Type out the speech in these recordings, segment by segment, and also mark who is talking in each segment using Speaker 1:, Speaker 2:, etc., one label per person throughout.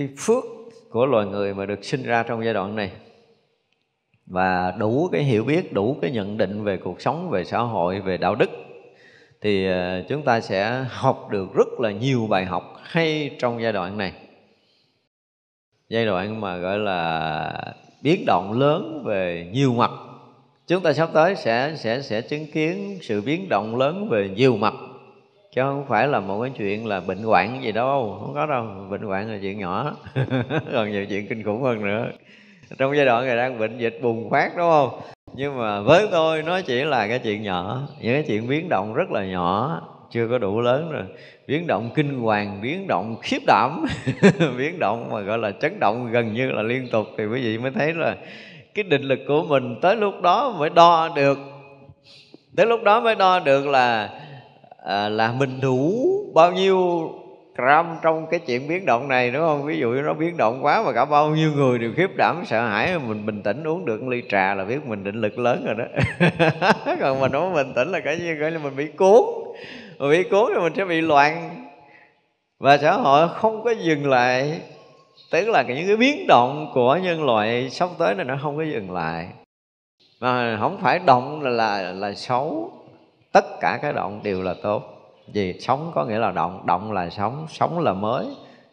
Speaker 1: cái phước của loài người mà được sinh ra trong giai đoạn này, và đủ cái hiểu biết, đủ cái nhận định về cuộc sống, về xã hội, về đạo đức, thì chúng ta sẽ học được rất là nhiều bài học hay trong giai đoạn này. Giai đoạn mà gọi là biến động lớn về nhiều mặt. Chúng ta sắp tới sẽ chứng kiến sự biến động lớn về nhiều mặt, chứ không phải là một cái chuyện là bệnh hoạn gì đâu, không có đâu. Bệnh hoạn là chuyện nhỏ còn nhiều chuyện kinh khủng hơn nữa. Trong giai đoạn này đang bệnh dịch bùng phát, đúng không? Nhưng mà với tôi nó chỉ là cái chuyện nhỏ, những cái chuyện biến động rất là nhỏ, chưa có đủ lớn rồi. Biến động kinh hoàng, biến động khiếp đảm biến động mà gọi là chấn động gần như là liên tục, thì quý vị mới thấy là cái định lực của mình tới lúc đó mới đo được. Tới lúc đó mới đo được là mình đủ bao nhiêu gram trong cái chuyện biến động này, đúng không? Ví dụ nó biến động quá mà cả bao nhiêu người đều khiếp đảm sợ hãi, mình bình tĩnh uống được một ly trà là biết mình định lực lớn rồi đó còn mình không bình tĩnh là cái gì gọi là mình bị cuốn. Mình bị cuốn thì mình sẽ bị loạn, và xã hội không có dừng lại. Tức là những cái biến động của nhân loại sắp tới này nó không có dừng lại. Mà không phải động là xấu, tất cả các động đều là tốt. Vì sống có nghĩa là động, động là sống, sống là mới.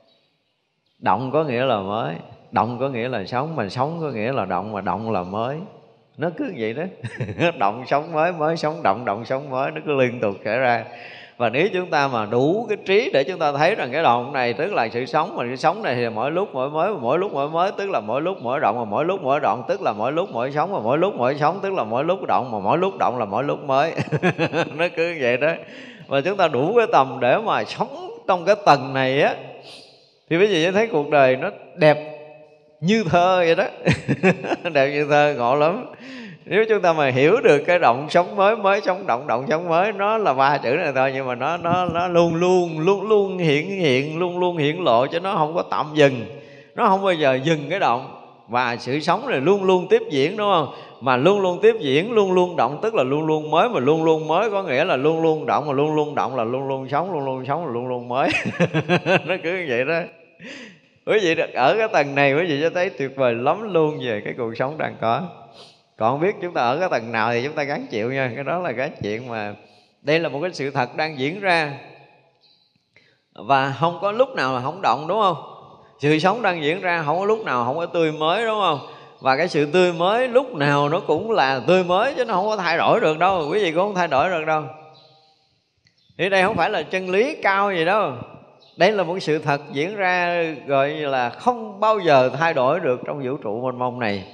Speaker 1: Động có nghĩa là mới, động có nghĩa là sống, mà sống có nghĩa là động, mà động là mới. Nó cứ vậy đó động sống mới, mới sống động, động sống mới, nó cứ liên tục xảy ra. Và nếu chúng ta mà đủ cái trí để chúng ta thấy rằng cái động này tức là sự sống, mà sự sống này thì mỗi lúc mỗi mới, mỗi lúc mỗi mới tức là mỗi lúc mỗi động, mà mỗi lúc mỗi động tức là mỗi lúc mỗi sống, mà mỗi lúc mỗi sống tức là mỗi lúc động, mà mỗi lúc động là mỗi lúc mới nó cứ vậy đó. Và chúng ta đủ cái tầm để mà sống trong cái tầng này á, thì quý vị sẽ thấy cuộc đời nó đẹp như thơ vậy đó đẹp như thơ, ngộ lắm. Nếu chúng ta mà hiểu được cái động sống mới, mới sống động, động sống mới, nó là ba chữ này thôi, nhưng mà nó luôn luôn hiện luôn luôn hiển lộ, chứ nó không có tạm dừng. Nó không bao giờ dừng cái động. Và sự sống này luôn luôn tiếp diễn, đúng không? Mà luôn luôn tiếp diễn, luôn luôn động tức là luôn luôn mới, mà luôn luôn mới có nghĩa là luôn luôn động, mà luôn luôn động là luôn luôn sống, luôn luôn sống là luôn luôn mới nó cứ như vậy đó. Quý vị ở cái tầng này quý vị sẽ thấy tuyệt vời lắm luôn về cái cuộc sống đang có. Còn không biết chúng ta ở cái tầng nào thì chúng ta gắng chịu nha. Cái đó là cái chuyện mà đây là một cái sự thật đang diễn ra, và không có lúc nào mà không động, đúng không? Sự sống đang diễn ra, không có lúc nào không có tươi mới, đúng không? Và cái sự tươi mới lúc nào nó cũng là tươi mới, chứ nó không có thay đổi được đâu. Quý vị cũng không thay đổi được đâu. Thì đây không phải là chân lý cao gì đâu. Đây là một sự thật diễn ra, gọi là không bao giờ thay đổi được trong vũ trụ mênh mông này.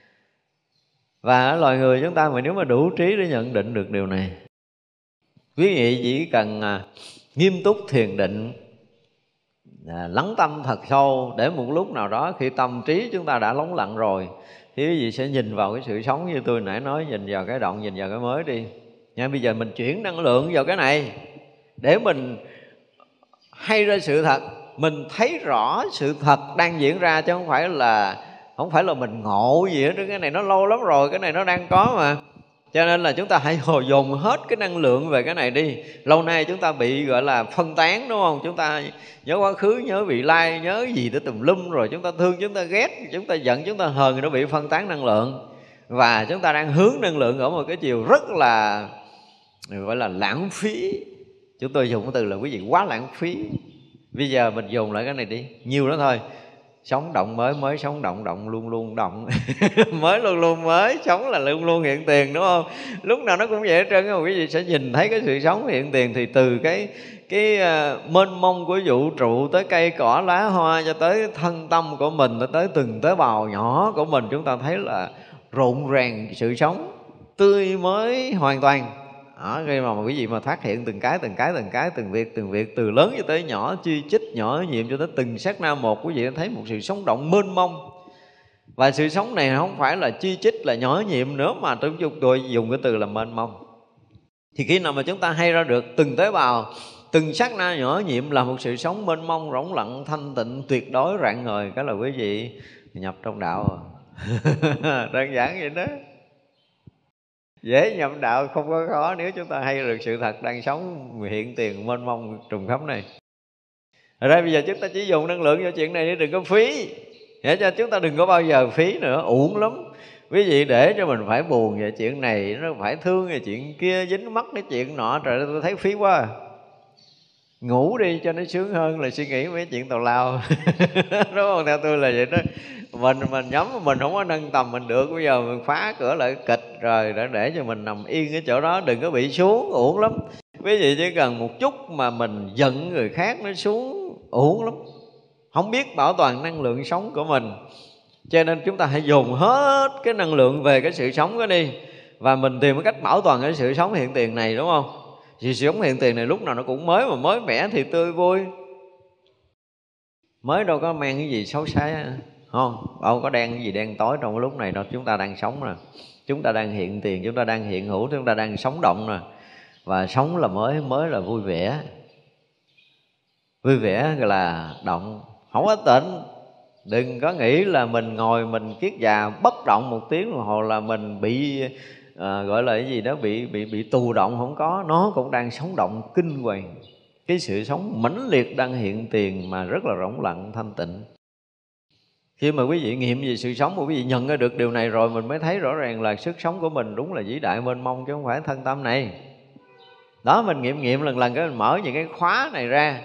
Speaker 1: Và loài người chúng ta mà nếu mà đủ trí để nhận định được điều này, quý vị chỉ cần nghiêm túc thiền định, lắng tâm thật sâu, để một lúc nào đó khi tâm trí chúng ta đã lắng lặng rồi, thì quý vị sẽ nhìn vào cái sự sống như tôi nãy nói, nhìn vào cái động, nhìn vào cái mới đi nha. Bây giờ mình chuyển năng lượng vào cái này để mình hay ra sự thật, mình thấy rõ sự thật đang diễn ra, chứ không phải là mình ngộ gì hết. Cái này nó lâu lắm rồi, cái này nó đang có mà. Cho nên là chúng ta hãy dồn hết cái năng lượng về cái này đi. Lâu nay chúng ta bị gọi là phân tán, đúng không? Chúng ta nhớ quá khứ, nhớ vị lai, nhớ gì tới tùm lum, rồi chúng ta thương, chúng ta ghét, chúng ta giận, chúng ta hờn, nó bị phân tán năng lượng. Và chúng ta đang hướng năng lượng ở một cái chiều rất là gọi là lãng phí. Chúng tôi dùng cái từ là quý vị quá lãng phí. Bây giờ mình dùng lại cái này đi, nhiều đó thôi. Sống động mới, mới sống động, động luôn luôn động mới luôn luôn mới, sống là luôn luôn hiện tiền, đúng không? Lúc nào nó cũng vậy hết trơn. Quý vị sẽ nhìn thấy cái sự sống hiện tiền. Thì từ cái mênh mông của vũ trụ, tới cây cỏ lá hoa, cho tới thân tâm của mình, tới từng tế bào nhỏ của mình, chúng ta thấy là rộn ràng sự sống tươi mới hoàn toàn. Khi mà quý vị mà phát hiện từng cái, từng việc từ lớn cho tới nhỏ, chi chít nhỏ nhiệm cho tới từng sát na một, quý vị thấy một sự sống động mênh mông. Và sự sống này không phải là chi chít, là nhỏ nhiệm nữa, mà tôi dùng cái từ là mênh mông. Thì khi nào mà chúng ta hay ra được từng tế bào, từng sát na nhỏ nhiệm là một sự sống mênh mông, rỗng lặng, thanh tịnh, tuyệt đối, rạng ngời, cái là quý vị nhập trong đạo đơn giản vậy đó. Dễ nhập đạo, không có khó nếu chúng ta hay được sự thật đang sống hiện tiền mênh mông trùng khắp này. Ở đây bây giờ chúng ta chỉ dùng năng lượng cho chuyện này để đừng có phí. Để cho chúng ta đừng có bao giờ phí nữa, uổng lắm. Quý vị để cho mình phải buồn về chuyện này, nó phải thương về chuyện kia, dính mắc cái chuyện nọ, trời ơi tôi thấy phí quá. Ngủ đi cho nó sướng hơn là suy nghĩ mấy chuyện tào lao. Đúng không? Theo tôi là vậy đó. Mình nhắm mình không có nâng tầm mình được, bây giờ mình phá cửa lại kịch rồi, để cho mình nằm yên ở chỗ đó, đừng có bị xuống, uổng lắm. Quý vị chỉ cần một chút mà mình giận người khác nó xuống, uổng lắm. Không biết bảo toàn năng lượng sống của mình. Cho nên chúng ta hãy dùng hết cái năng lượng về cái sự sống đó đi, và mình tìm cái cách bảo toàn cái sự sống hiện tiền này, đúng không? Sự sống hiện tiền này lúc nào nó cũng mới, mà mới mẻ thì tươi vui. Mới đâu có mang cái gì xấu xa, không? Đâu có đen cái gì đen tối trong cái lúc này đâu. Chúng ta đang sống nè, chúng ta đang hiện tiền, chúng ta đang hiện hữu, chúng ta đang sống động nè. Và sống là mới là vui vẻ. Vui vẻ là động, không có tịnh. Đừng có nghĩ là mình ngồi mình kiết già bất động một tiếng đồng hồ là mình bị gọi là cái gì đó, bị tù động. Không có, nó cũng đang sống động kinh hoàng. Cái sự sống mãnh liệt đang hiện tiền mà rất là rỗng lặng thanh tịnh. Khi mà quý vị nghiệm về sự sống, mà quý vị nhận ra được điều này rồi, mình mới thấy rõ ràng là sức sống của mình đúng là vĩ đại mênh mông, chứ không phải thân tâm này. Đó, mình nghiệm lần lần cái mình mở những cái khóa này ra.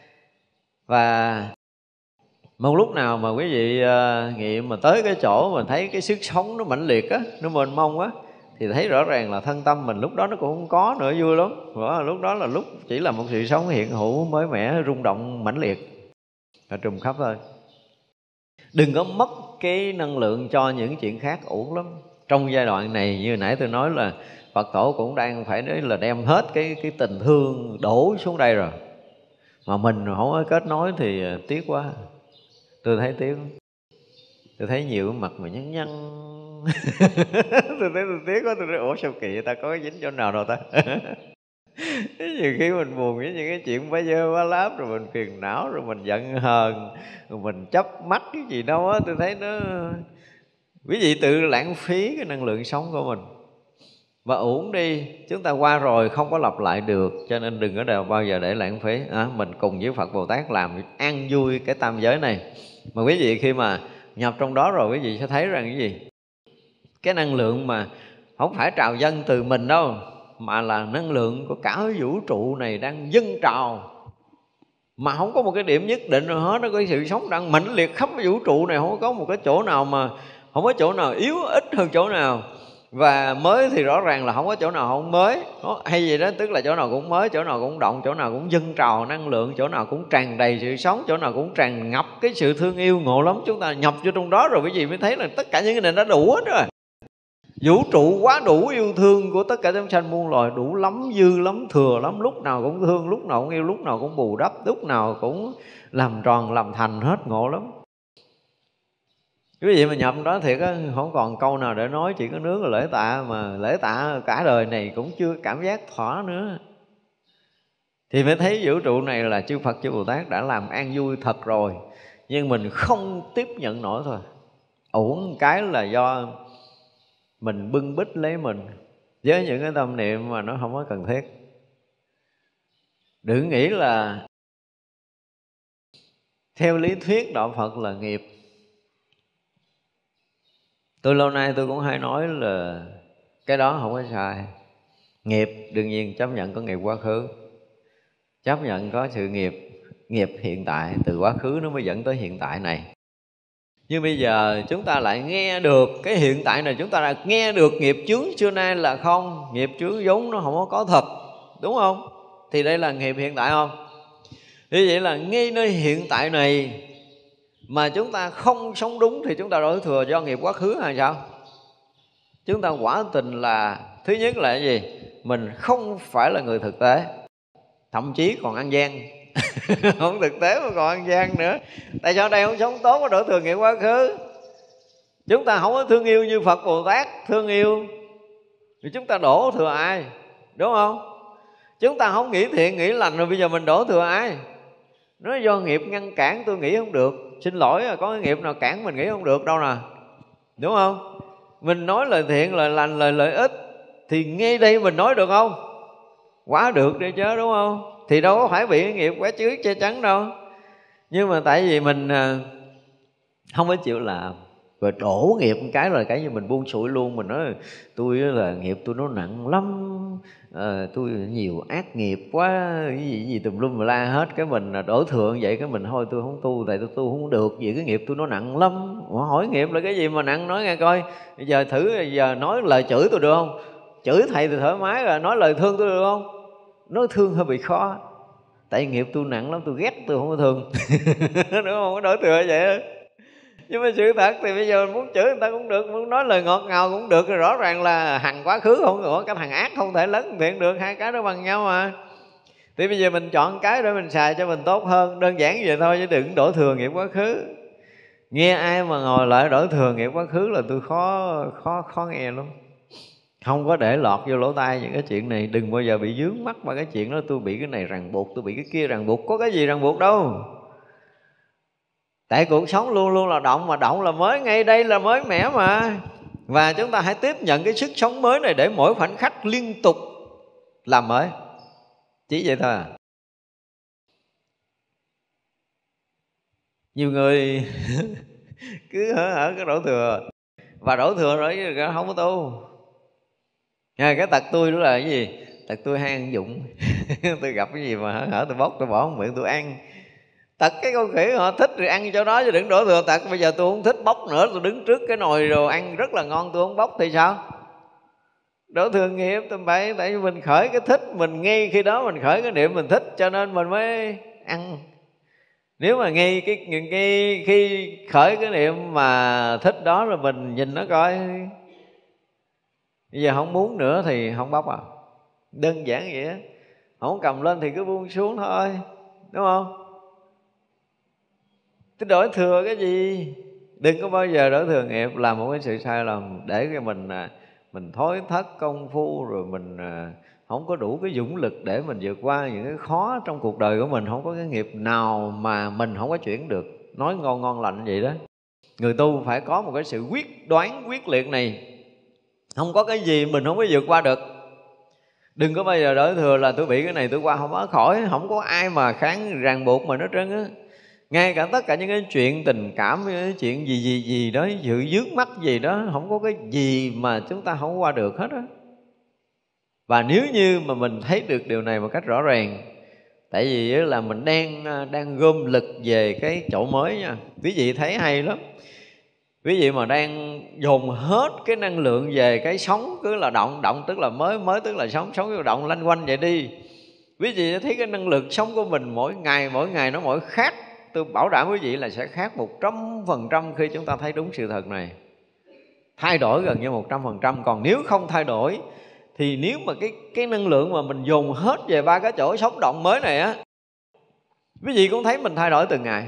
Speaker 1: Và một lúc nào mà quý vị nghiệm mà tới cái chỗ mà thấy cái sức sống nó mãnh liệt á, nó mênh mông á, thì thấy rõ ràng là thân tâm mình lúc đó nó cũng không có nữa, vui lắm. Lúc đó là lúc chỉ là một sự sống hiện hữu mới mẻ, rung động mãnh liệt và trùm khắp thôi. Đừng có mất cái năng lượng cho những chuyện khác, uổng lắm. Trong giai đoạn này như nãy tôi nói là Phật tổ cũng đang phải nói là đem hết cái tình thương đổ xuống đây rồi, mà mình không có kết nối thì tiếc quá. Tôi thấy tiếc. Tôi thấy nhiều cái mặt mà nhăn nhăn. Tôi thấy tôi tiếc quá. Tôi nói ủa sao kỳ, ta có cái dính chỗ nào đâu ta. Nhiều khi mình buồn với những cái chuyện bá dơ bá láp, rồi mình phiền não, rồi mình giận hờn, rồi mình chấp mắt cái gì đâu á. Tôi thấy nó, quý vị tự lãng phí cái năng lượng sống của mình và uổng đi. Chúng ta qua rồi không có lặp lại được, cho nên đừng có bao giờ để lãng phí. Mình cùng với Phật Bồ Tát làm an vui cái tam giới này. Mà quý vị khi mà nhập trong đó rồi, quý vị sẽ thấy rằng cái gì? Cái năng lượng mà không phải trào dâng từ mình đâu, mà là năng lượng của cả vũ trụ này đang dâng trào, mà không có một cái điểm nhất định rồi hết. Nó có sự sống đang mãnh liệt khắp cái vũ trụ này, không có một cái chỗ nào mà, không có chỗ nào yếu ít hơn chỗ nào. Và mới thì rõ ràng là không có chỗ nào không mới, hay gì đó, tức là chỗ nào cũng mới, chỗ nào cũng động, chỗ nào cũng dâng trào năng lượng, chỗ nào cũng tràn đầy sự sống, chỗ nào cũng tràn ngập cái sự thương yêu. Ngộ lắm. Chúng ta nhập vô trong đó rồi quý vị mới thấy là tất cả những cái này đã đủ hết rồi. Vũ trụ quá đủ yêu thương của tất cả chúng sanh muôn loài, đủ lắm, dư lắm, thừa lắm. Lúc nào cũng thương, lúc nào cũng yêu, lúc nào cũng bù đắp, lúc nào cũng làm tròn làm thành hết. Ngộ lắm. Quý vị mà nhập đó thiệt á, không còn câu nào để nói, chỉ có nướng là lễ tạ. Mà lễ tạ cả đời này cũng chưa cảm giác thỏa nữa, thì mới thấy vũ trụ này là chư Phật chư Bồ Tát đã làm an vui thật rồi. Nhưng mình không tiếp nhận nổi thôi. Uổng cái là do mình bưng bít lấy mình với những cái tâm niệm mà nó không có cần thiết. Đừng nghĩ là theo lý thuyết đạo Phật là nghiệp. Tôi lâu nay tôi cũng hay nói là cái đó không có sai. Nghiệp đương nhiên chấp nhận có nghiệp quá khứ, chấp nhận có sự nghiệp hiện tại, từ quá khứ nó mới dẫn tới hiện tại này. Nhưng bây giờ chúng ta lại nghe được cái hiện tại này, chúng ta lại nghe được nghiệp chướng xưa nay là không. Nghiệp chướng vốn nó không có thật, đúng không? Thì đây là nghiệp hiện tại không? Như vậy là ngay nơi hiện tại này mà chúng ta không sống đúng thì chúng ta đổ thừa do nghiệp quá khứ hay sao? Chúng ta quả tình là, thứ nhất là cái gì? Mình không phải là người thực tế, thậm chí còn ăn gian. Không thực tế mà còn ăn gian nữa. Tại sao đây không sống tốt có đổ thừa nghiệp quá khứ? Chúng ta không có thương yêu như Phật Bồ Tát thương yêu thì chúng ta đổ thừa ai? Đúng không? Chúng ta không nghĩ thiện nghĩ lành rồi bây giờ mình đổ thừa ai? Nó do nghiệp ngăn cản, tôi nghĩ không được. Xin lỗi, có cái nghiệp nào cản mình nghĩ không được đâu nè, đúng không? Mình nói lời thiện, lời lành, lời lợi ích thì ngay đây mình nói được không? Quá được đi chứ, đúng không? Thì đâu có phải bị cái nghiệp quá chướng che chắn đâu. Nhưng mà tại vì mình không có chịu làm, rồi đổ nghiệp một cái là cái như mình buông xuôi luôn. Mình nói tôi là nghiệp tôi nó nặng lắm, tôi nhiều ác nghiệp quá, cái gì tùm lum mà la hết. Cái mình đổ thừa vậy, cái mình thôi tôi không tu, tại tôi tu không được, vì cái nghiệp tôi nó nặng lắm. Hỏi nghiệp là cái gì mà nặng, nói nghe coi. Bây giờ thử, bây giờ nói lời chửi tôi được không? Chửi thầy thì thoải mái rồi, nói lời thương tôi được không? Nói thương hơi bị khó, tại nghiệp tôi nặng lắm, tôi ghét, tôi không có thương. Đúng không? Có đổ thừa vậy đó. Nhưng mà sự thật thì bây giờ muốn chửi người ta cũng được, muốn nói lời ngọt ngào cũng được. Rõ ràng là hằn quá khứ không có, cái thằng ác không thể lấn thiện được, hai cái đó bằng nhau mà. Thì bây giờ mình chọn cái để mình xài cho mình tốt hơn, đơn giản vậy thôi, chứ đừng đổ thừa nghiệp quá khứ. Nghe ai mà ngồi lại đổ thừa nghiệp quá khứ là tôi khó nghe lắm. Không có để lọt vô lỗ tai những cái chuyện này. Đừng bao giờ bị vướng mắc vào cái chuyện đó, tôi bị cái này ràng buộc, tôi bị cái kia ràng buộc. Có cái gì ràng buộc đâu. Tại cuộc sống luôn luôn là động, mà động là mới, ngay đây là mới mẻ mà. Và chúng ta hãy tiếp nhận cái sức sống mới này để mỗi khoảnh khắc liên tục làm mới. Chỉ vậy thôi à. Nhiều người cứ ở cái đổ thừa, và đổ thừa rồi không có tu. Cái tật tôi đó là cái gì? Tật tôi hay ăn dụng. Tôi gặp cái gì mà hở tôi bóc, tôi bỏ miệng tôi ăn. Tật cái con khỉ họ thích rồi ăn cho đó, chứ đừng đổ thừa tật. Bây giờ tôi không thích bóc nữa, tôi đứng trước cái nồi rồi ăn rất là ngon, tôi không bóc thì sao? Đổ thừa nghiệp tầm bậy. Tại vì mình khởi cái thích, mình ngay khi đó mình khởi cái niệm mình thích, cho nên mình mới ăn. Nếu mà ngay khi khởi cái niệm mà thích đó rồi mình nhìn nó coi, bây giờ không muốn nữa thì không bóc à. Đơn giản vậy á. Không cầm lên thì cứ buông xuống thôi, đúng không? Cái đổi thừa cái gì? Đừng có bao giờ đổi thừa nghiệp, làm một cái sự sai lầm để cho mình thối thất công phu, rồi mình không có đủ cái dũng lực để mình vượt qua những cái khó trong cuộc đời của mình. Không có cái nghiệp nào mà mình không có chuyển được. Nói ngon ngon lạnh vậy đó. Người tu phải có một cái sự quyết đoán quyết liệt này. Không có cái gì mình không có vượt qua được. Đừng có bao giờ đổi thừa là tôi bị cái này tôi qua không có khỏi. Không có ai mà kháng ràng buộc mình hết trơn á. Ngay cả tất cả những cái chuyện tình cảm, cái chuyện gì đó, sự vướng mắc gì đó, không có cái gì mà chúng ta không qua được hết á. Và nếu như mà mình thấy được điều này một cách rõ ràng, tại vì là mình đang gom lực về cái chỗ mới nha. Quý vị thấy hay lắm. Quý vị mà đang dồn hết cái năng lượng về cái sống, cứ là động, động tức là mới, mới tức là sống, sống tức là động, lanh quanh vậy đi. Quý vị thấy cái năng lượng sống của mình mỗi ngày nó mỗi khác. Tôi bảo đảm quý vị là sẽ khác 100% khi chúng ta thấy đúng sự thật này. Thay đổi gần như 100%. Còn nếu không thay đổi thì nếu mà cái năng lượng mà mình dồn hết về ba cái chỗ sống động mới này á, quý vị cũng thấy mình thay đổi từng ngày.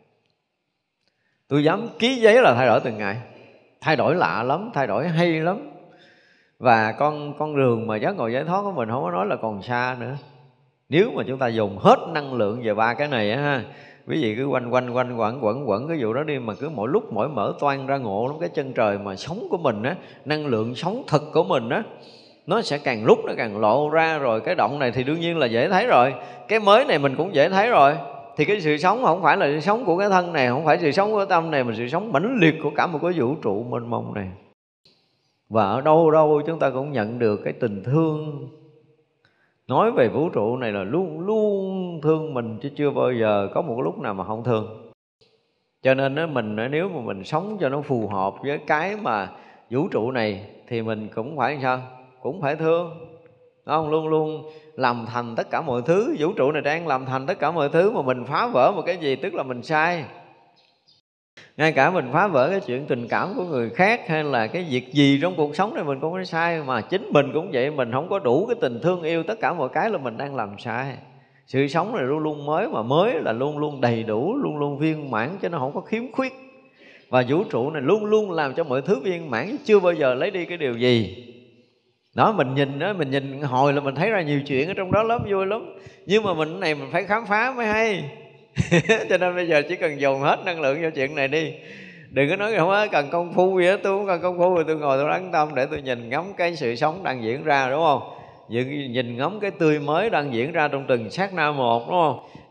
Speaker 1: Tôi dám ký giấy là thay đổi từng ngày. Thay đổi lạ lắm, thay đổi hay lắm. Và con đường mà giác ngộ giải thoát của mình không có nói là còn xa nữa. Nếu mà chúng ta dùng hết năng lượng về ba cái này á ha, quý vị cứ quẩn cái vụ đó đi, mà cứ mỗi lúc mỗi mở toan ra ngộ lắm. Cái chân trời mà sống của mình á, năng lượng sống thực của mình á, nó sẽ càng lúc nó càng lộ ra. Rồi cái động này thì đương nhiên là dễ thấy rồi, cái mới này mình cũng dễ thấy rồi. Thì cái sự sống không phải là sự sống của cái thân này, không phải sự sống của cái tâm này, mà sự sống mãnh liệt của cả một cái vũ trụ mênh mông này. Và ở đâu đâu chúng ta cũng nhận được cái tình thương. Nói về vũ trụ này là luôn luôn thương mình, chứ chưa bao giờ có một lúc nào mà không thương. Cho nên đó, nếu mà mình sống cho nó phù hợp với cái mà vũ trụ này, thì mình cũng phải sao? Cũng phải thương, đúng không? Luôn luôn làm thành tất cả mọi thứ. Vũ trụ này đang làm thành tất cả mọi thứ, mà mình phá vỡ một cái gì tức là mình sai. Ngay cả mình phá vỡ cái chuyện tình cảm của người khác, hay là cái việc gì trong cuộc sống này mình cũng có sai. Mà chính mình cũng vậy, mình không có đủ cái tình thương yêu tất cả mọi cái là mình đang làm sai. Sự sống này luôn luôn mới, mà mới là luôn luôn đầy đủ, luôn luôn viên mãn, chứ nó không có khiếm khuyết. Và vũ trụ này luôn luôn làm cho mọi thứ viên mãn, chưa bao giờ lấy đi cái điều gì. Đó, mình nhìn đó, mình nhìn hồi là mình thấy ra nhiều chuyện ở trong đó lắm, vui lắm. Nhưng mà mình này mình phải khám phá mới hay. Cho nên bây giờ chỉ cần dồn hết năng lượng vào chuyện này đi. Đừng có nói không á cần công phu gì đó, tôi không cần công phu rồi tôi ngồi tôi lắng tâm để tôi nhìn ngắm cái sự sống đang diễn ra, đúng không? Nhìn ngắm cái tươi mới đang diễn ra trong từng sát na một, đúng không?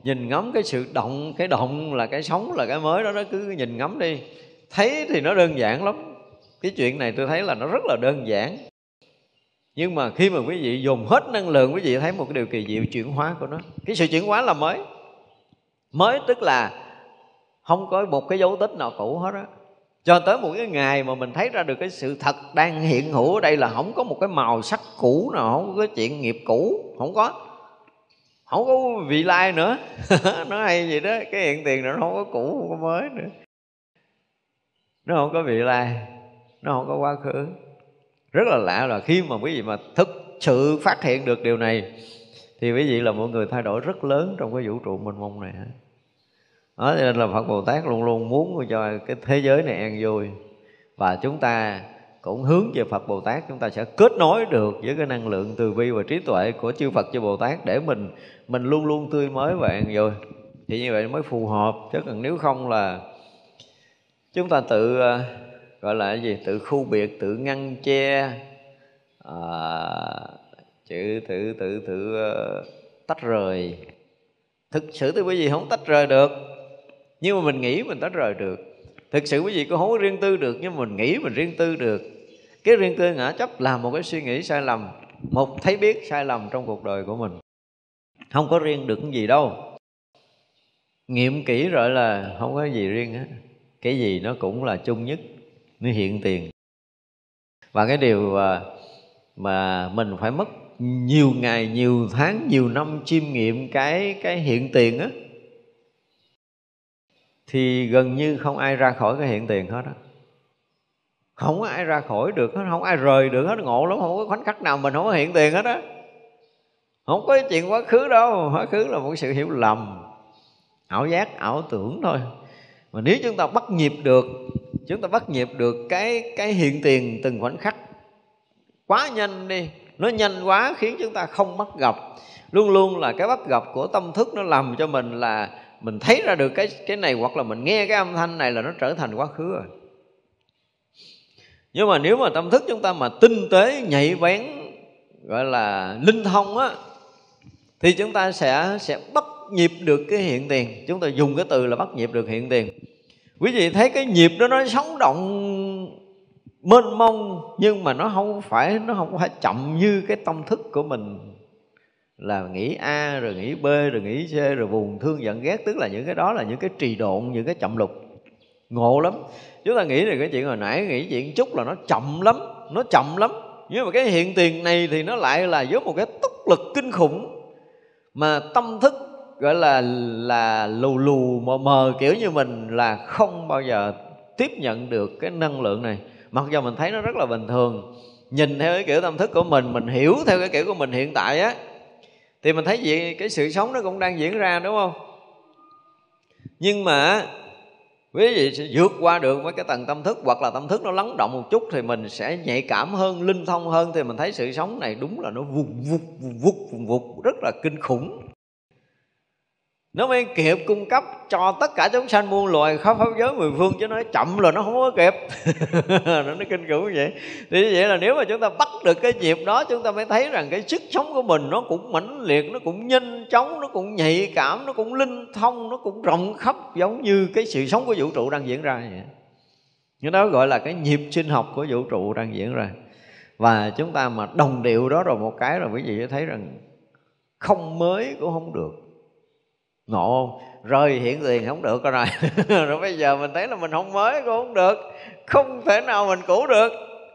Speaker 1: nhìn ngắm cái sự động, cái động là cái sống, là cái mới đó, nó cứ nhìn ngắm đi. Thấy thì nó đơn giản lắm, cái chuyện này tôi thấy là nó rất là đơn giản. Nhưng mà khi mà quý vị dùng hết năng lượng, quý vị thấy một cái điều kỳ diệu chuyển hóa của nó. Cái sự chuyển hóa là mới. Mới tức là không có một cái dấu tích nào cũ hết á. Cho tới một cái ngày mà mình thấy ra được cái sự thật đang hiện hữu ở đây là không có một cái màu sắc cũ nào, không có chuyện nghiệp cũ, không có vị lai nữa. Nó hay vậy đó, cái hiện tiền nó không có cũ, không có mới nữa. Nó không có vị lai, nó không có quá khứ. Rất là lạ là khi mà quý vị mà thực sự phát hiện được điều này thì quý vị là một người thay đổi rất lớn trong cái vũ trụ mênh mông này. Đó, cho nên là Phật Bồ Tát luôn luôn muốn cho cái thế giới này an vui. Và chúng ta cũng hướng về Phật Bồ Tát, chúng ta sẽ kết nối được với cái năng lượng từ bi và trí tuệ của chư Phật chư Bồ Tát để mình luôn luôn tươi mới và an vui. Thì như vậy mới phù hợp, chứ còn nếu không là chúng ta tự gọi là cái gì, tự khu biệt, tự ngăn che, tự tách rời. Thực sự thì quý vị không tách rời được, nhưng mà mình nghĩ mình tách rời được. Thực sự quý vị cũng không có riêng tư được, nhưng mà mình nghĩ mình riêng tư được. Cái riêng tư ngã chấp là một cái suy nghĩ sai lầm, một thấy biết sai lầm trong cuộc đời của mình. Không có riêng được cái gì đâu. Nghiệm kỹ rồi là không có gì riêng hết. Cái gì nó cũng là chung nhất, nó hiện tiền. Và cái điều mà mình phải mất nhiều ngày, nhiều tháng, nhiều năm chiêm nghiệm cái hiện tiền á, thì gần như không ai ra khỏi cái hiện tiền hết á. Không có ai ra khỏi được hết, không ai rời được hết. Ngộ lắm, không có khoảnh khắc nào mình không có hiện tiền hết á. Không có chuyện quá khứ đâu. Quá khứ là một sự hiểu lầm, ảo giác, ảo tưởng thôi. Mà nếu chúng ta bắt nhịp được, chúng ta bắt nhịp được cái hiện tiền từng khoảnh khắc quá nhanh đi, nó nhanh quá khiến chúng ta không bắt gặp. Luôn luôn là cái bắt gặp của tâm thức nó làm cho mình là mình thấy ra được cái này, hoặc là mình nghe cái âm thanh này là nó trở thành quá khứ rồi. Nhưng mà nếu mà tâm thức chúng ta mà tinh tế, nhạy bén, gọi là linh thông á, thì chúng ta sẽ bắt nhịp được cái hiện tiền. Chúng ta dùng cái từ là bắt nhịp được hiện tiền. Quý vị thấy cái nhịp đó nó sống động mênh mông, nhưng mà nó không phải chậm như cái tâm thức của mình là nghĩ A rồi nghĩ B rồi nghĩ C rồi buồn thương giận ghét. Tức là những cái đó là những cái trì độn, những cái chậm lục. Ngộ lắm. Chúng ta nghĩ là cái chuyện hồi nãy, nghĩ chuyện chút là nó chậm lắm, nó chậm lắm. Nhưng mà cái hiện tiền này thì nó lại là với một cái tốc lực kinh khủng, mà tâm thức gọi là lù lù mờ mờ kiểu như mình là không bao giờ tiếp nhận được cái năng lượng này. Mặc dù mình thấy nó rất là bình thường, nhìn theo cái kiểu tâm thức của mình hiểu theo cái kiểu của mình hiện tại á, thì mình thấy gì cái sự sống nó cũng đang diễn ra, đúng không? Nhưng mà quý vị sẽ vượt qua được với cái tầng tâm thức, hoặc là tâm thức nó lắng động một chút thì mình sẽ nhạy cảm hơn, linh thông hơn, thì mình thấy sự sống này đúng là nó vùng vụt rất là kinh khủng. Nó mới kịp cung cấp cho tất cả chúng sanh muôn loài khắp pháp giới mười phương, chứ nói chậm là nó không có kịp. Nó kinh khủng như vậy. Thì như vậy là nếu mà chúng ta bắt được cái nhịp đó, chúng ta mới thấy rằng cái sức sống của mình nó cũng mãnh liệt, nó cũng nhanh chóng, nó cũng nhạy cảm, nó cũng linh thông, nó cũng rộng khắp, giống như cái sự sống của vũ trụ đang diễn ra vậy. Cái đó gọi là cái nhịp sinh học của vũ trụ đang diễn ra. Và chúng ta mà đồng điệu đó rồi một cái, rồi quý vị sẽ thấy rằng không mới cũng không được. Ngộ không? Rời hiện tiền không được rồi. Rồi bây giờ mình thấy là mình không mới cũng không được, không thể nào mình cũ được.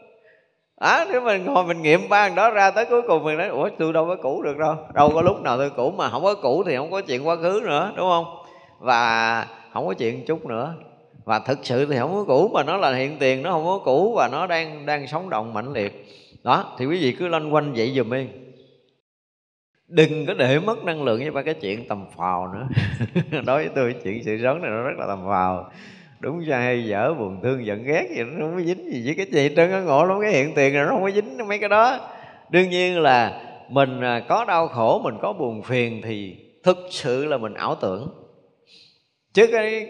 Speaker 1: Nếu mình ngồi mình nghiệm ba đó ra tới cuối cùng mình nói ủa tôi đâu có cũ được đâu. Đâu có lúc nào tôi cũ, mà không có cũ thì không có chuyện quá khứ nữa, đúng không? Và không có chuyện chút nữa. Và thực sự thì không có cũ, mà nó là hiện tiền, nó không có cũ, và nó đang sống động mãnh liệt. Đó, thì quý vị cứ loanh quanh vậy dùm đi. Đừng có để mất năng lượng với ba cái chuyện tầm phào nữa. Đối với tôi chuyện sự sống này nó rất là tầm phào. Đúng sai hay dở, buồn thương giận ghét gì nó không có dính gì với cái gì trơn á. Ngộ lắm, cái hiện tiền này nó không có dính mấy cái đó. Đương nhiên là mình có đau khổ, mình có buồn phiền thì thực sự là mình ảo tưởng. Chứ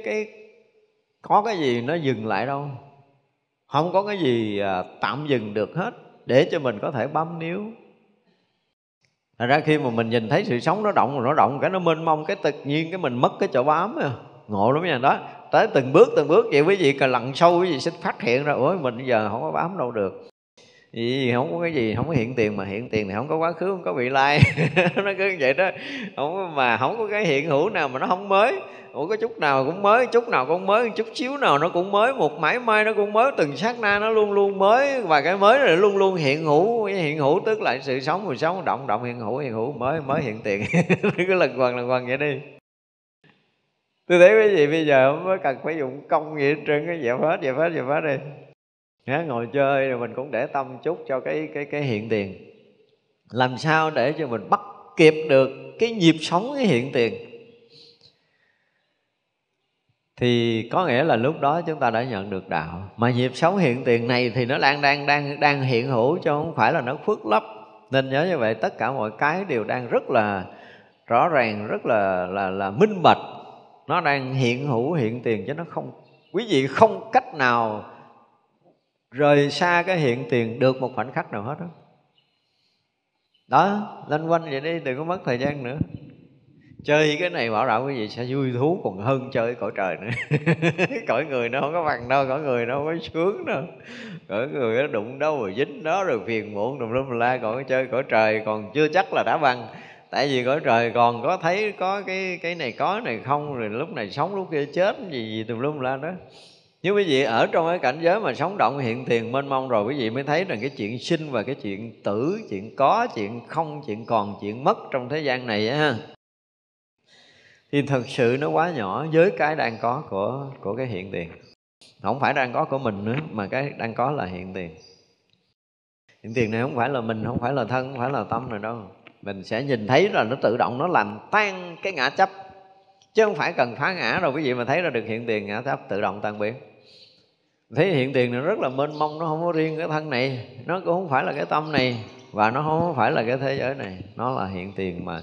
Speaker 1: có cái gì nó dừng lại đâu. Không có cái gì tạm dừng được hết để cho mình có thể bám níu. Thật ra khi mà mình nhìn thấy sự sống nó động cái nó mênh mông, cái tự nhiên cái mình mất cái chỗ bám. Ngộ lắm nha. Đó, tới từng bước vậy quý vị cần lặn sâu, quý vị sẽ phát hiện ra ôi mình bây giờ không có bám đâu được. Vì không có cái gì, không có hiện tiền, mà hiện tiền thì không có quá khứ, không có vị lai. Nó cứ như vậy đó. Mà không có cái hiện hữu nào mà nó không mới. Ủa có chút nào cũng mới, chút nào cũng mới, chút xíu nào nó cũng mới, một mãi may nó cũng mới, từng sát na nó luôn luôn mới. Và cái mới này luôn luôn hiện hữu. Hiện hữu tức là sự sống động hiện hữu mới hiện tiền. Cứ lần quần vậy đi. Tôi thấy quý vị bây giờ không có cần phải dùng công gì hết trơn, cái dẹp hết đi. Ngồi chơi rồi mình cũng để tâm chút cho cái hiện tiền. Làm sao để cho mình bắt kịp được cái nhịp sống cái hiện tiền, thì có nghĩa là lúc đó chúng ta đã nhận được đạo. Mà nhịp sống hiện tiền này thì nó đang hiện hữu, chứ không phải là nó khuất lấp. Nên nhớ như vậy, tất cả mọi cái đều đang rất là rõ ràng, rất là minh bạch. Nó đang hiện hữu hiện tiền, chứ nó không, quý vị không cách nào rời xa cái hiện tiền được một khoảnh khắc nào hết đó. Đó, loanh quanh vậy đi, đừng có mất thời gian nữa. Chơi cái này bảo đảm quý vị sẽ vui thú còn hơn chơi cõi trời nữa. Cõi người nó không có bằng đâu, cõi người nó không có sướng đâu. Cõi người nó đụng đâu rồi dính đó rồi phiền muộn tùm lum la. Còn chơi cõi trời còn chưa chắc là đã bằng. Tại vì cõi trời còn có thấy có cái này có này không, rồi lúc này sống lúc kia chết gì tùm lum la đó. Nhưng quý vị ở trong cái cảnh giới mà sống động hiện tiền mênh mông rồi, quý vị mới thấy rằng cái chuyện sinh và cái chuyện tử, chuyện có, chuyện không, chuyện còn, chuyện mất trong thế gian này á, thì thật sự nó quá nhỏ với cái đang có của cái hiện tiền. Không phải đang có của mình nữa, mà cái đang có là hiện tiền. Hiện tiền này không phải là mình, không phải là thân, không phải là tâm rồi đâu. Mình sẽ nhìn thấy là nó tự động nó làm tan cái ngã chấp, chứ không phải cần phá ngã đâu quý vị mà thấy ra được hiện tiền ngã chấp tự động tan biến. Thấy hiện tiền này rất là mênh mông, nó không có riêng cái thân này, nó cũng không phải là cái tâm này, và nó không phải là cái thế giới này. Nó là hiện tiền mà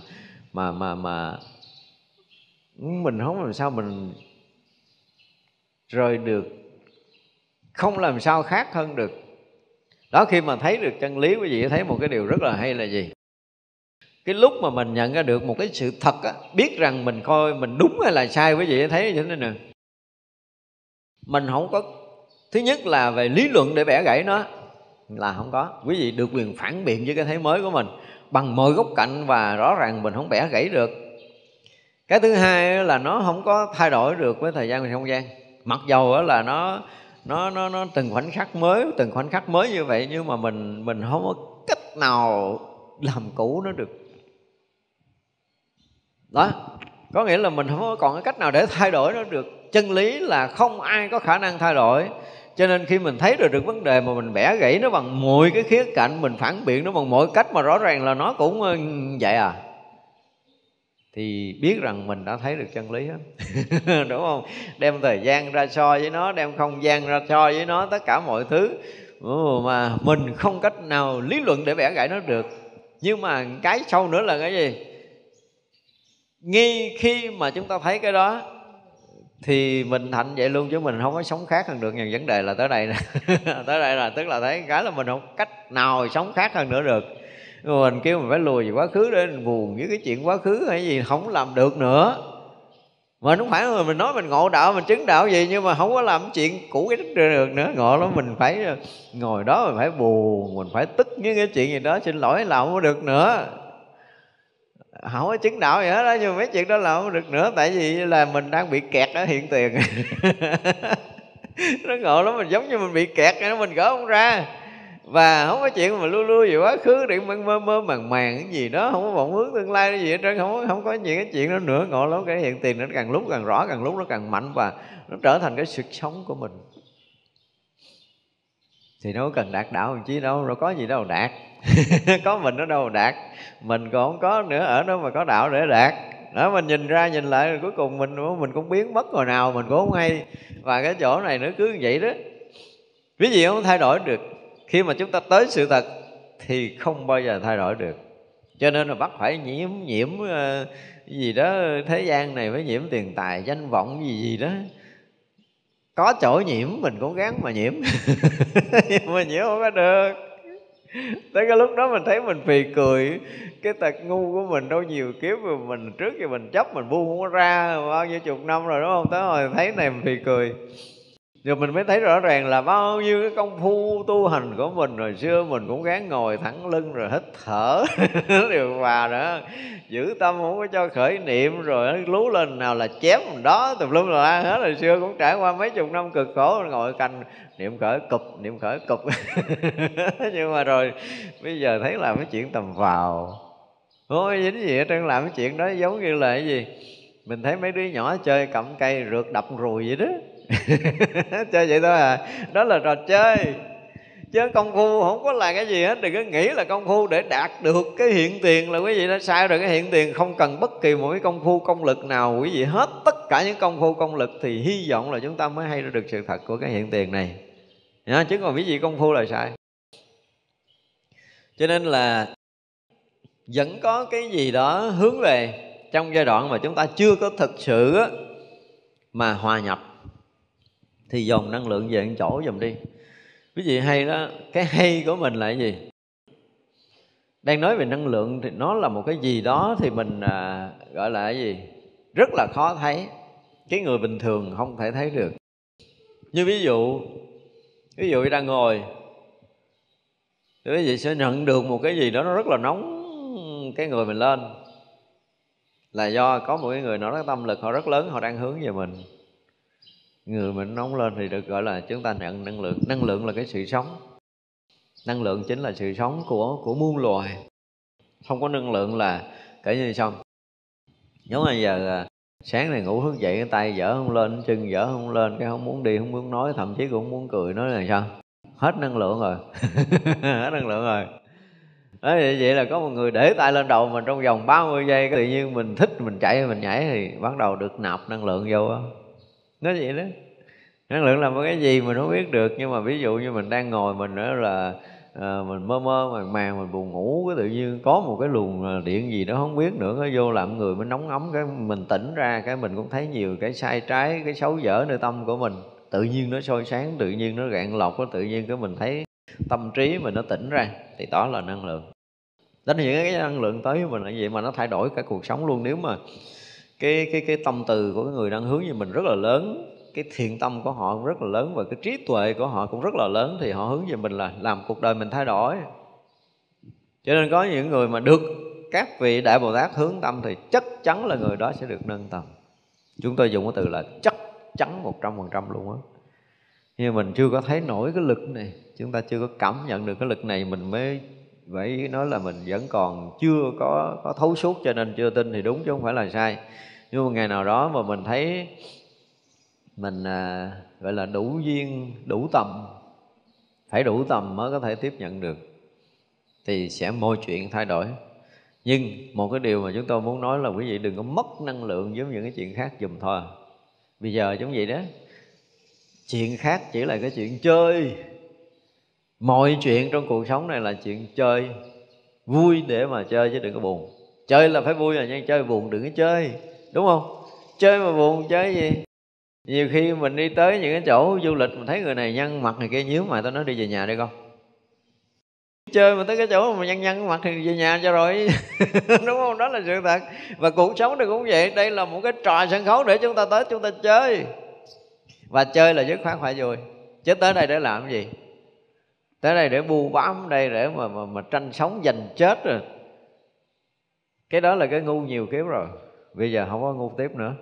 Speaker 1: mình không làm sao mình rời được, không làm sao khác hơn được. Đó, khi mà thấy được chân lý, quý vị thấy một cái điều rất là hay là gì? Cái lúc mà mình nhận ra được một cái sự thật á, biết rằng mình coi mình đúng hay là sai, quý vị thấy như thế này nè. Mình không có, thứ nhất là về lý luận để bẻ gãy nó là không có. Quý vị được quyền phản biện với cái thấy mới của mình bằng mọi góc cạnh, và rõ ràng mình không bẻ gãy được. Cái thứ hai là nó không có thay đổi được với thời gian và không gian. Mặc dầu là nó từng khoảnh khắc mới như vậy, nhưng mà mình không có cách nào làm cũ nó được. Đó, có nghĩa là mình không có còn cái cách nào để thay đổi nó được. Chân lý là không ai có khả năng thay đổi. Cho nên khi mình thấy được vấn đề mà mình bẻ gãy nó bằng mọi cái khía cạnh, mình phản biện nó bằng mọi cách mà rõ ràng là nó cũng vậy à, thì biết rằng mình đã thấy được chân lý hết. Đúng không? Đem thời gian ra so với nó, đem không gian ra so với nó, tất cả mọi thứ mà mình không cách nào lý luận để bẻ gãy nó được. Nhưng mà cái sâu nữa là cái gì? Ngay khi mà chúng ta thấy cái đó thì mình thành vậy luôn, chứ mình không có sống khác hơn được. Nhưng vấn đề là tới đây nè. Tới đây là tức là thấy cái là mình không cách nào sống khác hơn nữa được. Mình kêu mình phải lùi về quá khứ để mình buồn với cái chuyện quá khứ hay gì không làm được nữa. Mà không phải là mình nói mình ngộ đạo, mình chứng đạo gì, nhưng mà không có làm chuyện cũ cái được nữa. Ngộ lắm, mình phải ngồi đó, mình phải buồn, mình phải tức với cái chuyện gì đó, xin lỗi làm không có được nữa. Không có chứng đạo gì hết đó, nhưng mà mấy chuyện đó làm không được nữa. Tại vì là mình đang bị kẹt ở hiện tiền. Nó ngộ lắm, mình giống như mình bị kẹt, mình gỡ không ra. Và không có chuyện mà lưu về quá khứ để mơ màng cái gì đó, không có vọng hướng tương lai cái gì hết trơn, không có những cái chuyện đó nữa. Ngộ lắm, cái hiện tiền nó càng lúc càng rõ, càng lúc nó càng mạnh, và nó trở thành cái sự sống của mình. Thì đâu có cần đạt đạo làm chí đâu, đâu có gì đâu đạt. Có mình ở đâu đạt, mình còn không có nữa, ở đâu mà có đạo để đạt. Đó, mình nhìn ra nhìn lại rồi cuối cùng mình cũng biến mất hồi nào mình cũng không hay. Và cái chỗ này nó cứ như vậy đó. Ví dụ không thay đổi được. Khi mà chúng ta tới sự thật thì không bao giờ thay đổi được. Cho nên là bắt phải nhiễm gì đó, thế gian này phải nhiễm tiền tài danh vọng gì đó. Có chỗ nhiễm mình cố gắng mà nhiễm. Nhưng mà nhiễm không có được. Tới cái lúc đó mình thấy mình phì cười. Cái tật ngu của mình đâu nhiều kiếp rồi, mình trước khi mình chấp mình buông không có ra bao nhiêu chục năm rồi, đúng không? Tới rồi thấy này mình phì cười. Rồi mình mới thấy rõ ràng là bao nhiêu cái công phu tu hành của mình hồi xưa mình cũng gắng ngồi thẳng lưng rồi hít thở điều hòa nữa, giữ tâm không có cho khởi niệm, rồi nó lú lên nào là chém mình đó tùm lum là hết. Hồi xưa cũng trải qua mấy chục năm cực khổ, ngồi canh niệm khởi cục, niệm khởi cục nhưng mà rồi bây giờ thấy làm cái chuyện tầm vào, không dính gì hết trơn. Làm cái chuyện đó giống như là cái gì, mình thấy mấy đứa nhỏ chơi cầm cây rượt đập ruồi vậy đó chơi vậy thôi à. Đó là trò chơi, chứ công phu không có là cái gì hết. Đừng có nghĩ là công phu để đạt được cái hiện tiền là quý vị đã sai rồi. Cái hiện tiền không cần bất kỳ một cái công phu công lực nào quý vị hết. Tất cả những công phu công lực thì hy vọng là chúng ta mới hay ra được sự thật của cái hiện tiền này, chứ còn quý vị công phu là sai. Cho nên là vẫn có cái gì đó hướng về trong giai đoạn mà chúng ta chưa có thực sự mà hòa nhập, thì dồn năng lượng về một chỗ dùm đi. Quý vị hay đó, cái hay của mình là cái gì? Đang nói về năng lượng thì nó là một cái gì đó thì mình gọi là cái gì? Rất là khó thấy. Cái người bình thường không thể thấy được. Như ví dụ đang ngồi thì quý vị sẽ nhận được một cái gì đó nó rất là nóng cái người mình lên, là do có một cái người nào đó tâm lực họ rất lớn, họ đang hướng về mình. Người mình nóng lên thì được gọi là chúng ta nhận năng lượng. Năng lượng là cái sự sống. Năng lượng chính là sự sống của muôn loài. Không có năng lượng là kể như xong. Giống như giờ sáng này ngủ thức dậy, cái tay dở không lên, chân dở không lên, cái không muốn đi, không muốn nói, thậm chí cũng không muốn cười, nói là sao? Hết năng lượng rồi hết năng lượng rồi. Đấy, vậy là có một người để tay lên đầu mình trong vòng 30 giây, cái tự nhiên mình thích, mình chạy, mình nhảy thì bắt đầu được nạp năng lượng vô đó. Nói vậy đó. Năng lượng là một cái gì mình không biết được. Nhưng mà ví dụ như mình đang ngồi, mình nữa là mình mơ mơ màng màng, mình buồn ngủ, cái tự nhiên có một cái luồng điện gì đó không biết nữa, nó vô làm người mình nóng ấm, cái mình tỉnh ra, cái mình cũng thấy nhiều cái sai trái, cái xấu dở nơi tâm của mình. Tự nhiên nó soi sáng, tự nhiên nó gạn lọc, tự nhiên cái mình thấy tâm trí mình nó tỉnh ra, thì đó là năng lượng. Đó là những cái năng lượng tới với mình là vậy, mà nó thay đổi cả cuộc sống luôn. Nếu mà cái tâm từ của cái người đang hướng về mình rất là lớn, cái thiện tâm của họ cũng rất là lớn, và cái trí tuệ của họ cũng rất là lớn, thì họ hướng về mình là làm cuộc đời mình thay đổi. Cho nên có những người mà được các vị Đại Bồ Tát hướng tâm thì chắc chắn là người đó sẽ được nâng tầm. Chúng tôi dùng cái từ là chắc chắn 100% luôn á. Nhưng mình chưa có thấy nổi cái lực này, chúng ta chưa có cảm nhận được cái lực này, mình mới vậy nói là mình vẫn còn chưa có thấu suốt, cho nên chưa tin thì đúng chứ không phải là sai. Nhưng mà ngày nào đó mà mình thấy mình gọi là đủ duyên, đủ tầm, phải đủ tầm mới có thể tiếp nhận được, thì sẽ mọi chuyện thay đổi. Nhưng một cái điều mà chúng tôi muốn nói là quý vị đừng có mất năng lượng với những cái chuyện khác giùm thôi. Bây giờ giống vậy đó, chuyện khác chỉ là cái chuyện chơi. Mọi chuyện trong cuộc sống này là chuyện chơi, vui để mà chơi chứ đừng có buồn. Chơi là phải vui, nhưng chơi buồn đừng có chơi, đúng không? Chơi mà buồn chơi gì? Nhiều khi mình đi tới những cái chỗ du lịch, mình thấy người này nhăn mặt này kia, nhíu mày, tao nói đi về nhà đi con. Chơi mà tới cái chỗ mà nhăn mặt thì về nhà cho rồi đúng không? Đó là sự thật. Và cuộc sống thì cũng vậy. Đây là một cái trò sân khấu để chúng ta tới chúng ta chơi. Và chơi là dứt khoát phải vui. Chứ tới đây để làm cái gì? Tới đây để bu bám, đây để mà tranh sống giành chết rồi. Cái đó là cái ngu nhiều kiếp rồi. Bây giờ không có ngu tiếp nữa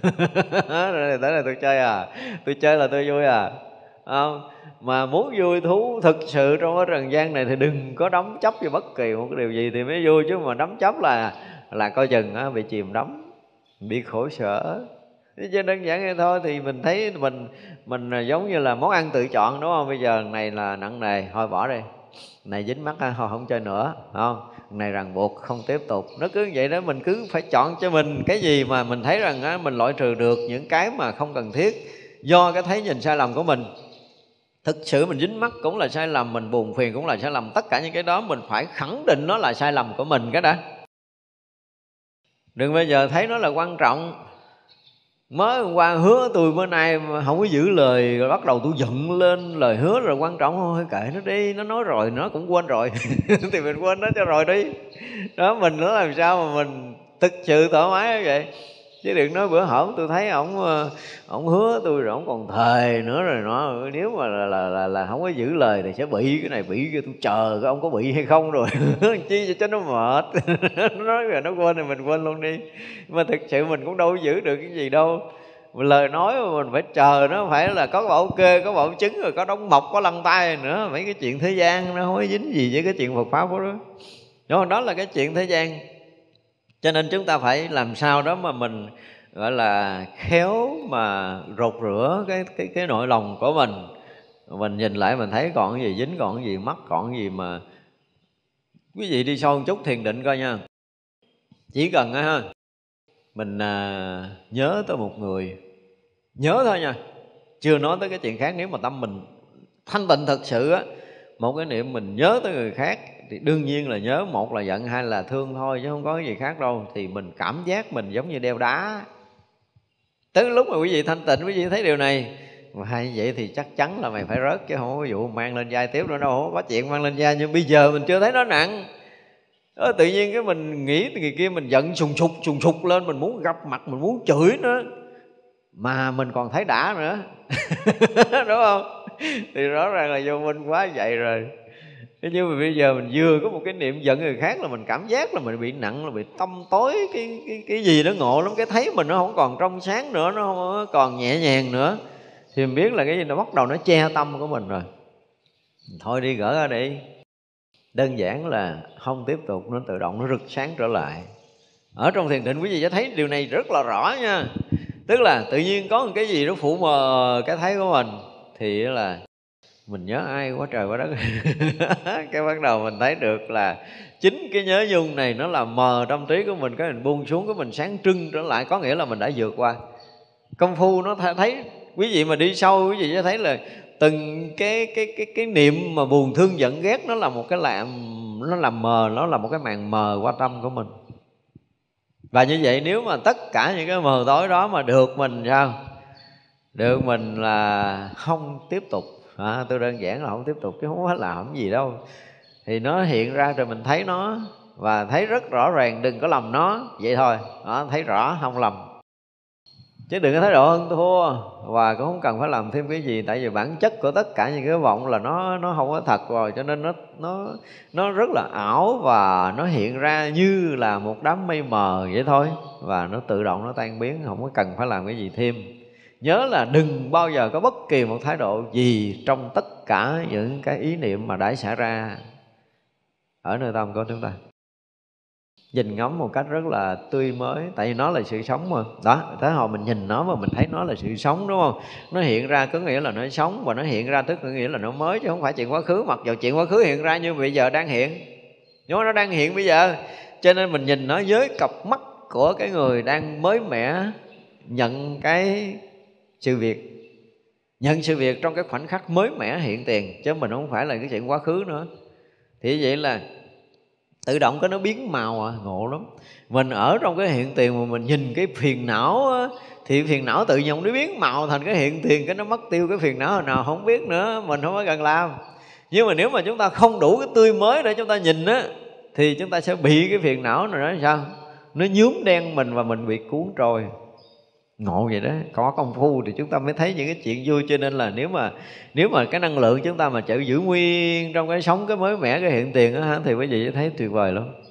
Speaker 1: tới đây tôi chơi à? Tôi chơi là tôi vui à? Không. Mà muốn vui thú thực sự trong cái trần gian này thì đừng có đắm chấp vào bất kỳ một cái điều gì thì mới vui. Chứ mà đắm chấp là coi chừng bị chìm đắm, bị khổ sở. Chứ đơn giản vậy thôi. Thì mình thấy mình giống như là món ăn tự chọn, đúng không? Bây giờ này là nặng nề, thôi bỏ đi. Này dính mắt thôi không chơi nữa, không? Này ràng buộc không tiếp tục. Nó cứ vậy đó. Mình cứ phải chọn cho mình cái gì mà mình thấy rằng mình loại trừ được những cái mà không cần thiết do cái thấy nhìn sai lầm của mình. Thực sự mình dính mắc cũng là sai lầm, mình buồn phiền cũng là sai lầm. Tất cả những cái đó mình phải khẳng định nó là sai lầm của mình cái đã. Đừng bao giờ thấy nó là quan trọng. Mới hôm qua hứa tôi bữa nay mà không có giữ lời, rồi bắt đầu tôi giận lên. Lời hứa rồi quan trọng thôi, kệ nó đi, nó nói rồi nó cũng quên rồi thì mình quên nó cho rồi đi. Đó, mình nó làm sao mà mình thực sự thoải mái như vậy. Chứ đừng nói bữa hổm tôi thấy ổng hứa tôi rồi ổng còn thề nữa rồi nó, nếu mà là không có giữ lời thì sẽ bị cái này bị cái, tôi chờ cái ông có bị hay không rồi chi cho nó mệt nó nói rồi nó quên thì mình quên luôn đi. Mà thực sự mình cũng đâu có giữ được cái gì đâu. Lời nói mà mình phải chờ, nó phải là có bảo kê, có bảo chứng, rồi có đóng mộc, có lăn tay nữa. Mấy cái chuyện thế gian nó không có dính gì với cái chuyện Phật Pháp đó. Đó là cái chuyện thế gian. Cho nên chúng ta phải làm sao đó mà mình gọi là khéo mà rột rửa cái nội lòng của mình. Mình nhìn lại mình thấy còn cái gì dính, còn cái gì mắc, còn cái gì mà... Quý vị đi sâu một chút thiền định coi nha. Chỉ cần ha, mình nhớ tới một người, nhớ thôi nha, chưa nói tới cái chuyện khác. Nếu mà tâm mình thanh tịnh thật sự á, một cái niệm mình nhớ tới người khác thì đương nhiên là nhớ, một là giận, hai là thương thôi, chứ không có cái gì khác đâu. Thì mình cảm giác mình giống như đeo đá. Tới lúc mà quý vị thanh tịnh, quý vị thấy điều này mà hay vậy thì chắc chắn là mày phải rớt, chứ không có vụ mang lên vai tiếp nữa đâu. Không có chuyện mang lên vai, nhưng bây giờ mình chưa thấy nó nặng. Đó, tự nhiên cái mình nghĩ người kia mình giận sùng sục lên, mình muốn gặp mặt, mình muốn chửi nữa, mà mình còn thấy đã nữa đúng không? Thì rõ ràng là vô minh quá vậy rồi. Thế nhưng mà bây giờ mình vừa có một cái niệm giận người khác là mình cảm giác là mình bị nặng, là bị tâm tối, cái gì đó ngộ lắm. Cái thấy mình nó không còn trong sáng nữa, nó không còn nhẹ nhàng nữa, thì mình biết là cái gì nó bắt đầu nó che tâm của mình rồi. Thôi đi, gỡ ra đi. Đơn giản là không tiếp tục, nó tự động nó rực sáng trở lại. Ở trong thiền định quý vị sẽ thấy điều này rất là rõ nha. Tức là tự nhiên có một cái gì đó phủ mờ cái thấy của mình, thì là mình nhớ ai quá trời quá đất cái bắt đầu mình thấy được là chính cái nhớ nhung này nó làm mờ tâm trí của mình. Cái mình buông xuống, cái mình sáng trưng trở lại, có nghĩa là mình đã vượt qua. Công phu nó thấy, quý vị mà đi sâu quý vị sẽ thấy là từng cái niệm mà buồn thương giận ghét, nó là một cái nó làm mờ, nó là một cái màn mờ qua tâm của mình. Và như vậy nếu mà tất cả những cái mờ tối đó mà được mình sao? Được mình là không tiếp tục. Tôi đơn giản là không tiếp tục chứ không phải làm gì đâu. Thì nó hiện ra rồi mình thấy nó, và thấy rất rõ ràng, đừng có lầm nó, vậy thôi. Thấy rõ không lầm, chứ đừng có thái độ hơn thua. Và cũng không cần phải làm thêm cái gì, tại vì bản chất của tất cả những cái vọng là nó không có thật rồi. Cho nên nó rất là ảo, và nó hiện ra như là một đám mây mờ vậy thôi. Và nó tự động nó tan biến, không có cần phải làm cái gì thêm. Nhớ là đừng bao giờ có bất kỳ một thái độ gì trong tất cả những cái ý niệm mà đã xảy ra ở nơi tâm của chúng ta. Nhìn ngắm một cách rất là tươi mới, tại vì nó là sự sống mà. Đó, thế hồi mình nhìn nó mà mình thấy nó là sự sống, đúng không? Nó hiện ra có nghĩa là nó sống, và nó hiện ra tức có nghĩa là nó mới, chứ không phải chuyện quá khứ. Mặc dù chuyện quá khứ hiện ra nhưng bây giờ đang hiện, nhưng nó đang hiện bây giờ. Cho nên mình nhìn nó với cặp mắt của cái người đang mới mẻ nhận cái sự việc, nhận sự việc trong cái khoảnh khắc mới mẻ hiện tiền, chứ mình không phải là cái chuyện quá khứ nữa. Thì vậy là tự động cái nó biến màu ngộ lắm. Mình ở trong cái hiện tiền mà mình nhìn cái phiền não á, thì phiền não tự nhiên nó biến màu thành cái hiện tiền, cái nó mất tiêu cái phiền não hồi nào không biết nữa, mình không có cần làm. Nhưng mà nếu mà chúng ta không đủ cái tươi mới để chúng ta nhìn á, thì chúng ta sẽ bị cái phiền não này đó sao? Nó nhuốm đen mình và mình bị cuốn trôi. Ngộ vậy đó, có công phu thì chúng ta mới thấy những cái chuyện vui. Cho nên là nếu mà cái năng lượng chúng ta mà chịu giữ nguyên trong cái sống, cái mới mẻ, cái hiện tiền đó, thì quý vị thấy tuyệt vời lắm.